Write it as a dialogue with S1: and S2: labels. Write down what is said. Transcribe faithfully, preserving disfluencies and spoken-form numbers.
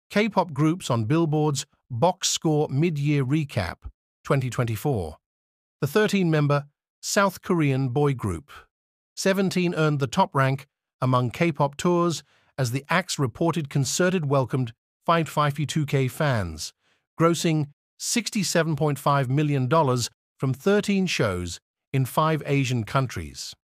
S1: K-pop groups on Billboard's Box Score Mid-Year Recap twenty twenty-four. The thirteen-member South Korean boy group Seventeen earned the top rank among K-pop tours as the act's reported concerted welcomed five hundred fifty-two K fans, grossing sixty-seven point five million dollars from thirteen shows in five Asian countries.